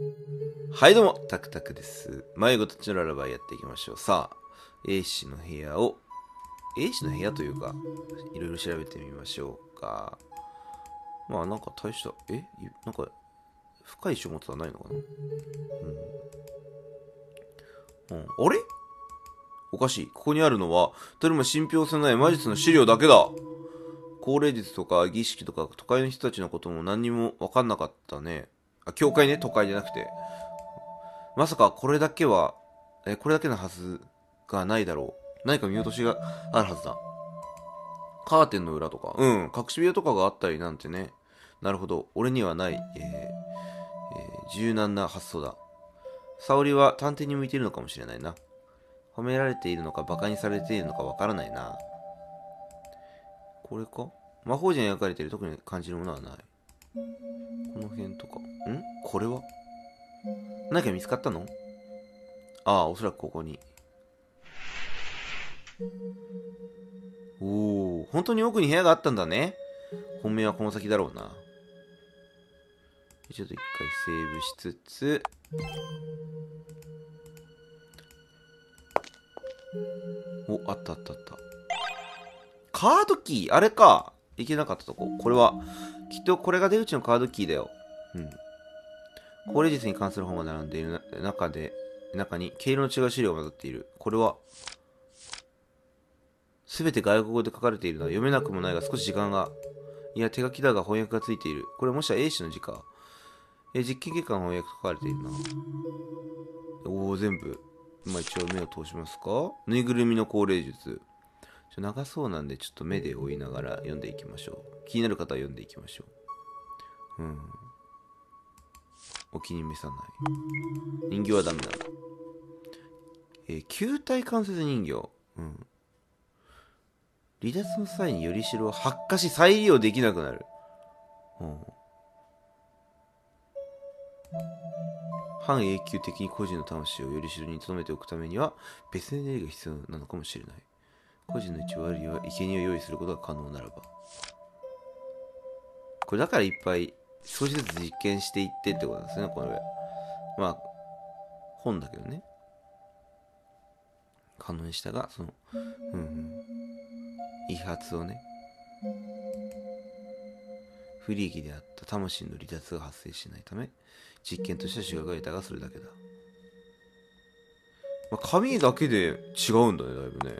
はいどうも、タクタクです。迷子たちのララバイやっていきましょう。さあ、A 氏の部屋を、A 氏の部屋というか、いろいろ調べてみましょうか。まあなんか大した、なんか深い書物はないのかな。あれおかしい。ここにあるのは、どれも信憑性のない魔術の資料だけだ。高齢術とか儀式とか都会の人たちのことも何にも分かんなかったね。あ、教会ね、都会じゃなくて。まさかこれだけは、これだけのはずがないだろう。何か見落としがあるはずだ。カーテンの裏とか、隠し部屋とかがあったりなんてね。なるほど。俺にはない、柔軟な発想だ。沙織は探偵に向いているのかもしれないな。褒められているのか馬鹿にされているのかわからないな。これか魔法陣に描かれている特に感じるものはない。この辺とか。これは何か見つかったの？ああ、おそらくここに。おお、本当に奥に部屋があったんだね。本命はこの先だろうな。ちょっと一回セーブしつつ。お、あったあったあった。カードキーあれか。いけなかったとこ。これは、きっとこれが出口のカードキーだよ。高齢術に関する本が並んでいる中に毛色の違う資料が混ざっている。これは、すべて外国語で書かれているのは読めなくもないが少し時間が。いや、手書きだが翻訳がついている。これもしや A 氏の字か。実験結果の翻訳書かれているな。おお、全部。まあ一応目を通しますか。ぬいぐるみの高齢術。長そうなんでちょっと目で追いながら読んでいきましょう。気になる方は読んでいきましょう。お気に召さない。人形はダメなんだ。球体関節人形。離脱の際によりしろを発火し再利用できなくなる。半永久的に個人の魂をよりしろに留めておくためには別のエネルギーが必要なのかもしれない。個人の一応あるいは生贄を用意することが可能ならば。これだからいっぱい少しずつ実験していってってことなんですね、これ。まあ、本だけどね。可能にしたが、遺発をね、不利益であった魂の離脱が発生しないため、実験としては主が得たがそれだけだ。紙だけで違うんだね、だいぶね。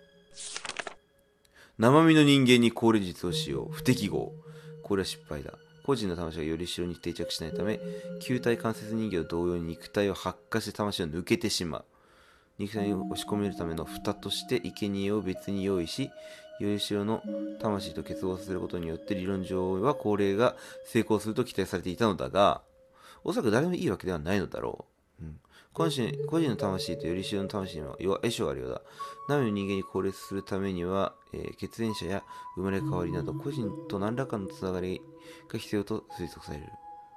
生身の人間に高齢術を使用。不適合。これは失敗だ。個人の魂がより後ろに定着しないため、球体関節人形同様に肉体を発火して魂を抜けてしまう。肉体を押し込めるための蓋として生贄を別に用意し、より後ろの魂と結合させることによって理論上は高齢が成功すると期待されていたのだが、おそらく誰でもいいわけではないのだろう。個人の魂とより後ろの魂には相性があるようだ。生身の人間に高齢するためには、血縁者や生まれ変わりなど個人と何らかのつながりが必要と推測される。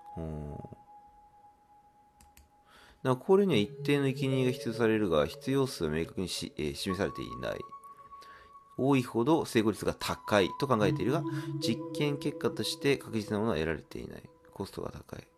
だから高齢には一定の生贄が必要されるが、必要数は明確に示されていない。多いほど成功率が高いと考えているが、実験結果として確実なものは得られていない。コストが高い。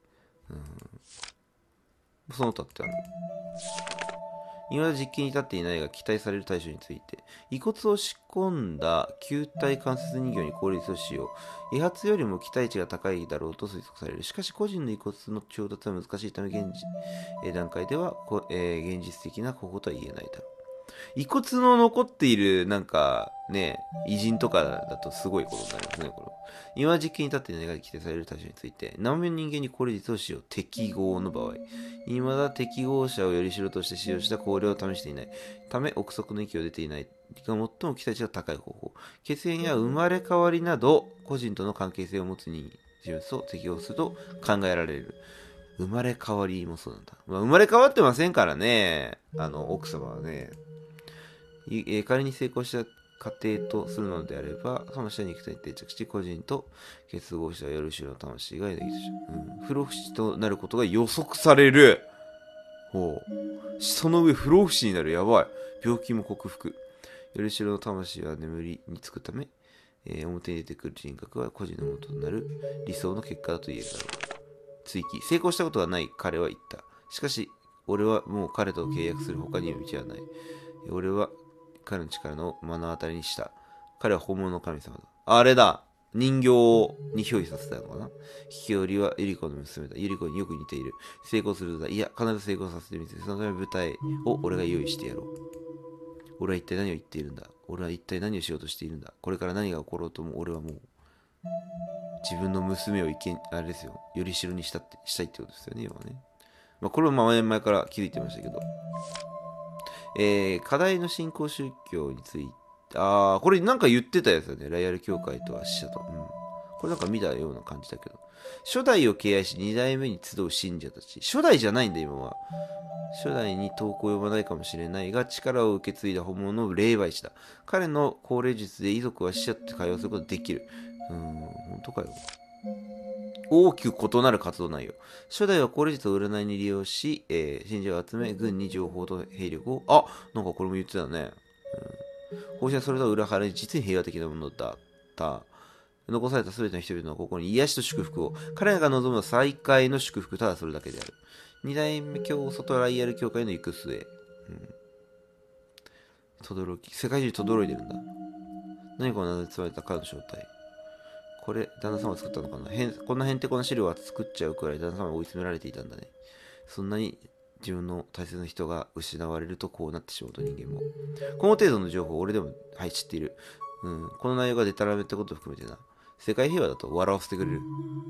その他ってある。未だ実験に至っていないが期待される対象について、遺骨を仕込んだ球体関節人形に効率を使用。遺発よりも期待値が高いだろうと推測される。しかし個人の遺骨の調達は難しいため段階では、現実的な方法とは言えないだろう。遺骨の残っているなんかね、偉人とかだとすごいことになりますね、これ。今実験に立って願い規定される対象について、生身の人間に高齢術を使用。適合の場合。未だ適合者をよりしろとして使用した高齢を試していないため、憶測の域を出ていないが最も期待値が高い方法。血縁や生まれ変わりなど、個人との関係性を持つ人物を適合すると考えられる。生まれ変わりもそうなんだ。生まれ変わってませんからね、奥様はね。仮に成功した過程とするのであれば、魂は肉体に定着し、個人と結合したよるしろの魂が不老不死となることが予測される。その上不老不死になる。やばい。病気も克服。よりしろの魂は眠りにつくため、表に出てくる人格は個人の元となる理想の結果だと言えるだろ追記。成功したことがない彼は言った。しかし、俺はもう彼と契約する他には道はない。俺は彼の力の目の当たりにした。彼は本物の神様だ。あれだ、人形に憑依させたのかな。引き寄りはユリコの娘だ。ユリコによく似ている。成功するのだ。いや、必ず成功させてみせる。そのため舞台を俺が用意してやろう。俺は一体何を言っているんだ。俺は一体何をしようとしているんだ。これから何が起ころうとも俺はもう自分の娘をあれですよ、よりしろにしたいってことですよね、今はね。まあ、これも前から気づいてましたけど、課題の新興宗教について、これなんか言ってたやつだね。ライアル教会とは死者と。これなんか見たような感じだけど。初代を敬愛し、二代目に集う信者たち。初代じゃないんだ、今は。初代に投稿を呼ばないかもしれないが、力を受け継いだ本物の霊媒師だ。彼の高齢術で遺族は死者と会話することができる。本当かよ。大きく異なる活動内容。初代は高齢術を占いに利用し、信者を集め、軍に情報と兵力を、なんかこれも言ってたね。方針はそれとは裏腹に実に平和的なものだった。残された全ての人々の心に癒しと祝福を。彼らが望むのは再会の祝福、ただそれだけである。二代目教祖とライアル教会の行く末。世界中に轟いてるんだ。何この名で包まれた彼の正体。これ、旦那様が作ったのかな。こんなへんてこな資料は作っちゃうくらい旦那様が追い詰められていたんだね。そんなに自分の大切な人が失われるとこうなってしまうと、人間も。この程度の情報を俺でも、はい、知っている。この内容がデタラメってことを含めてな。世界平和だと笑わせてくれる。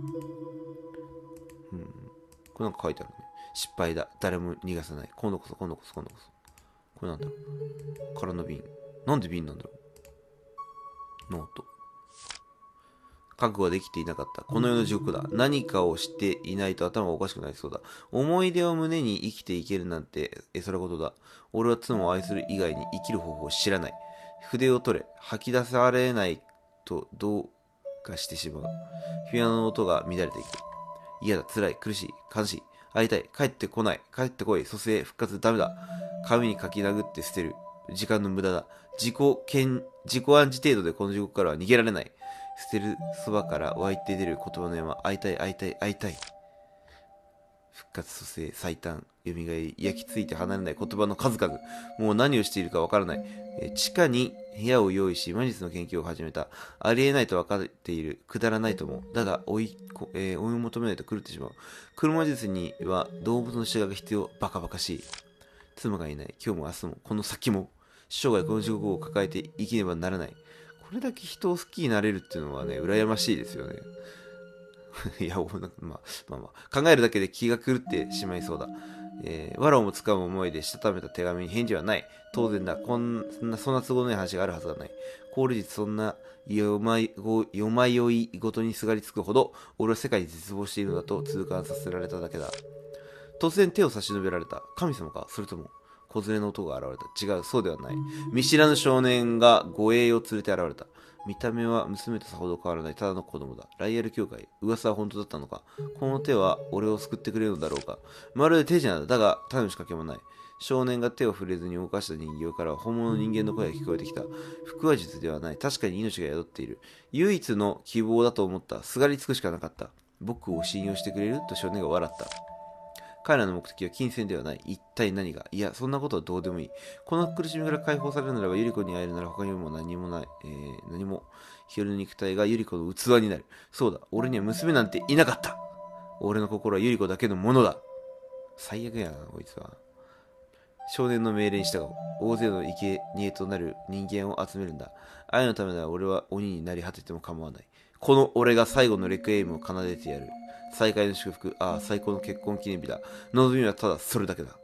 これなんか書いてあるね。失敗だ。誰も逃がさない。今度こそ。これなんだろう。空の瓶。なんで瓶なんだろう。ノート。覚悟はできていなかった。この世の地獄だ。何かをしていないと頭がおかしくなりそうだ。思い出を胸に生きていけるなんて、それことだ。俺は妻を愛する以外に生きる方法を知らない。筆を取れ。吐き出されないとどうかしてしまう。ピアノの音が乱れていく。嫌だ、辛い、苦しい、悲しい。会いたい、帰ってこない、帰ってこい、蘇生、復活、ダメだ。紙に書き殴って捨てる。時間の無駄だ。自己暗示程度でこの地獄からは逃げられない。捨てるそばから湧いて出る言葉の山。会いたい、会いたい、会いたい。復活、蘇生、最短、蘇り、焼き付いて離れない言葉の数々。もう何をしているかわからない。地下に部屋を用意し、魔術の研究を始めた。ありえないと分かっている。くだらないとも。だが追い求めないと狂ってしまう。黒魔術には動物の死が必要。バカバカしい。妻がいない。今日も明日も、この先も。生涯この地獄を抱えて生きねばならない。これだけ人を好きになれるっていうのはね、羨ましいですよね。いや、考えるだけで気が狂ってしまいそうだ。藁をもつかむ思いでしたためた手紙に返事はない。当然だ。そんな都合のいい話があるはずがない。効率そんなよ迷いごとにすがりつくほど、俺は世界に絶望しているのだと痛感させられただけだ。突然手を差し伸べられた。神様か、それとも、小連れの男が現れた。違う、そうではない。見知らぬ少年が護衛を連れて現れた。見た目は娘とさほど変わらないただの子供だ。ライアル教会。噂は本当だったのか。この手は俺を救ってくれるのだろうか。まるで手品だ。だが、種の仕掛けもない。少年が手を触れずに動かした人形からは本物の人間の声が聞こえてきた。腹話術ではない。確かに命が宿っている。唯一の希望だと思った。すがりつくしかなかった。僕を信用してくれると少年が笑った。彼らの目的は金銭ではない。一体何が。いや、そんなことはどうでもいい。この苦しみから解放されるならば、ユリコに会えるなら他にも何もない。何も。日和の肉体がユリコの器になる。そうだ、俺には娘なんていなかった。俺の心はユリコだけのものだ。最悪やな、こいつは。少年の命令に従おう。大勢の生贄となる人間を集めるんだ。愛のためなら俺は鬼になり果てても構わない。この俺が最後のレクイエムを奏でてやる。再会の祝福、最高の結婚記念日だ。望みはただそれだけだ。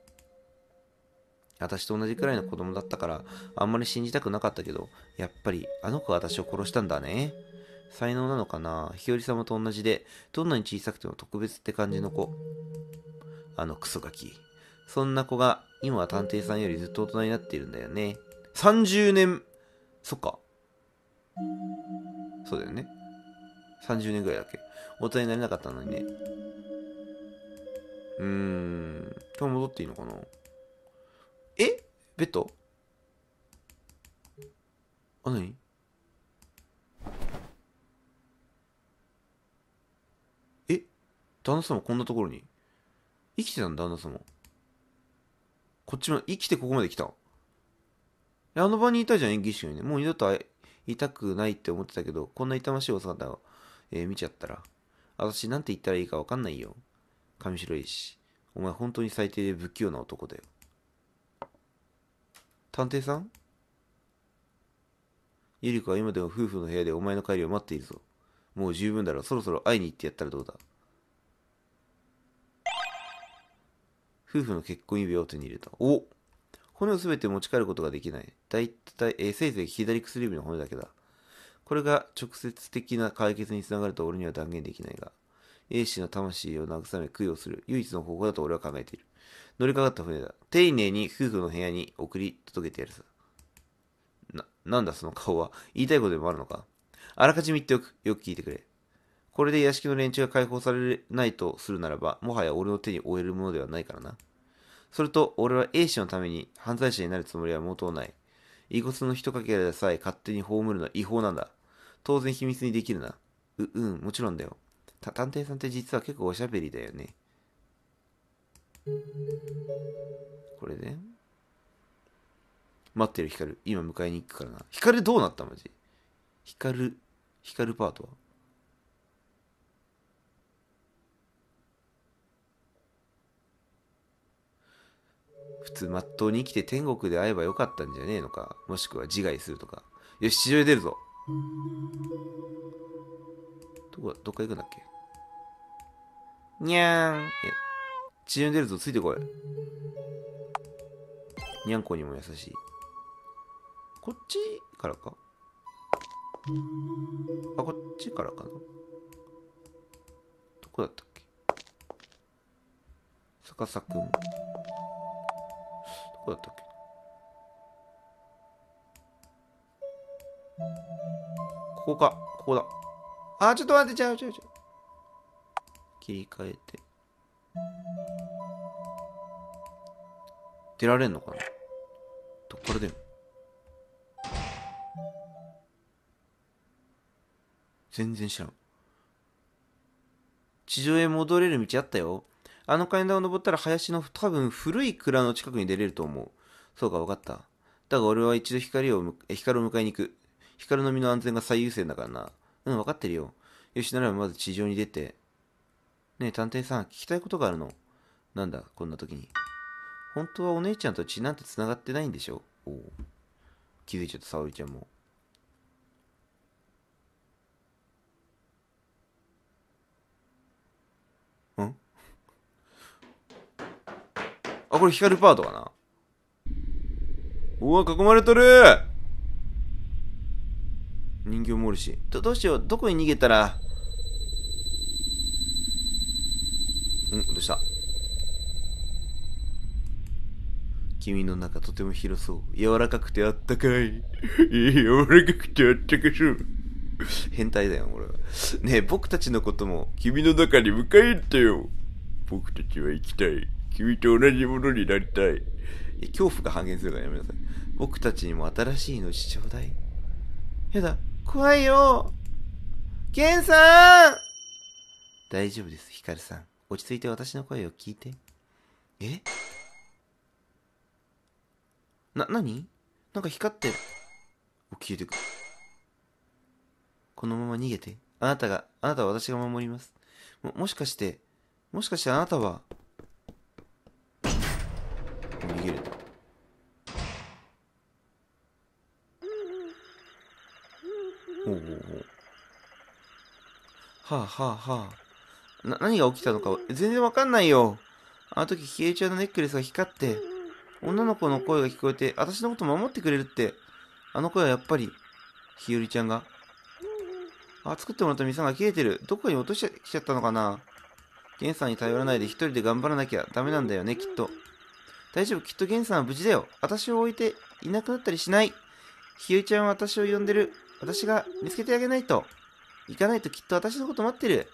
私と同じくらいの子供だったから、あんまり信じたくなかったけど、やっぱりあの子が私を殺したんだね。才能なのかな。日和様と同じで、どんなに小さくても特別って感じの子。あのクソガキ。そんな子が、今は探偵さんよりずっと大人になっているんだよね。30年、そっか。そうだよね。30年ぐらいだっけ。大人になれなかったのにね。今日戻っていいのかな。ベッド何旦那様こんなところに。生きてたんだ、旦那様。こっちも、生きてここまで来た。あの場にいたじゃん、演技集にね。もう二度と会いたくないって思ってたけど、こんな痛ましいお姿を、見ちゃったら。私なんて言ったらいいかわかんないよ。髪白いし。お前本当に最低で不器用な男だよ。探偵さん？ゆり子は今でも夫婦の部屋でお前の帰りを待っているぞ。もう十分だろう。そろそろ会いに行ってやったらどうだ。夫婦の結婚指輪を手に入れた。お、骨をすべて持ち帰ることができない。だいたい、せいぜい左薬指の骨だけだ。これが直接的な解決につながると俺には断言できないが、A 氏の魂を慰め供養する唯一の方法だと俺は考えている。乗りかかった船だ。丁寧に夫婦の部屋に送り届けてやるさ。なんだその顔は。言いたいことでもあるのか。あらかじめ言っておく。よく聞いてくれ。これで屋敷の連中が解放されないとするならば、もはや俺の手に負えるものではないからな。それと、俺は A 氏のために犯罪者になるつもりは毛頭ない。遺骨の一かけらでさえ勝手に葬るのは違法なんだ。当然秘密にできるな。もちろんだよ。探偵さんって実は結構おしゃべりだよね。これで待ってる光。今迎えに行くからな。光どうなったマジ？光パートは普通まっとうに生きて天国で会えばよかったんじゃねえのか。もしくは自害するとか。よし、地上へ出るぞ。どっか行くんだっけ？にゃーん。地上に出るぞ、ついてこい。にゃんこにも優しい。こっちからか？あ、こっちからかな？どこだったっけ？逆さくん。どこだったっけ？ここか。ここだ。あ、ちょっと待って、ちゃう。切り替えて。出られんのかな？どっから出るの？全然知らん。地上へ戻れる道あったよ。あの階段を登ったら林の多分古い蔵の近くに出れると思う。そうか、わかった。だが俺は一度光を迎えに行く。光の身の安全が最優先だからな。うん、わかってるよ。よし、ならまず地上に出て。ねえ、探偵さん、聞きたいことがあるの。なんだ、こんな時に。本当はお姉ちゃんと血なんて繋がってないんでしょ？おう。気づいちゃった、沙織ちゃんも。んあ、これ光パートかな？うわ、囲まれとる。人形もおるし。どうしよう。どこに逃げたら。どうした？君の中とても広そう。柔らかくてあったかい。柔らかくてあったかそう。変態だよ、俺は。ねえ、僕たちのことも君の中に迎え入ったよ。僕たちは生きたい。君と同じものになりたい。恐怖が半減するからやめなさい。僕たちにも新しい命ちょうだい。やだ、怖いよ。ケンさん。大丈夫です、ヒカルさん。落ち着いて私の声を聞いて。え？何？なんか光ってる。消えてく。このまま逃げて。あなたは私が守ります。もしかしてあなたは。逃げる。ほう。はあ。何が起きたのか全然わかんないよ。あの時、ひえちゃんのネックレスが光って、女の子の声が聞こえて、私のこと守ってくれるって。あの声はやっぱり、ひよりちゃんが。作ってもらった店が消えてる。どこに落としちゃったのかな？ゲンさんに頼らないで一人で頑張らなきゃダメなんだよね、きっと。大丈夫、きっとゲンさんは無事だよ。私を置いていなくなったりしない。ひよりちゃんは私を呼んでる。私が見つけてあげないと。行かないときっと私のこと待ってる。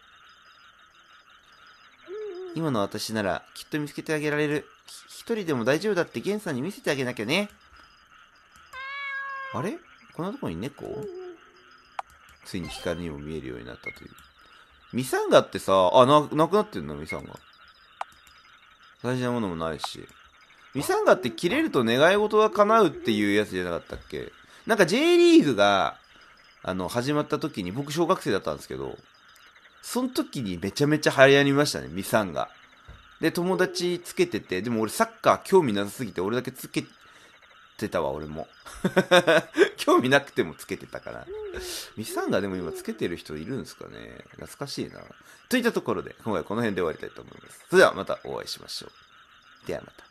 今の私ならきっと見つけてあげられる。一人でも大丈夫だってゲンさんに見せてあげなきゃね。あれ？こんなとこに猫？ついに光にも見えるようになったという。 ミサンガってさ、なくなってんのミサンガ。大事なものもないし。ミサンガって切れると願い事が叶うっていうやつじゃなかったっけ？なんか J リーグが、始まった時に僕小学生だったんですけど、その時にめちゃめちゃ流行りましたね、ミサンガ。で、友達つけてて、でも俺サッカー興味なさすぎて俺だけつけてたわ、俺も。興味なくてもつけてたから。ミサンガでも今つけてる人いるんですかね？懐かしいな。といったところで、今回この辺で終わりたいと思います。それではまたお会いしましょう。ではまた。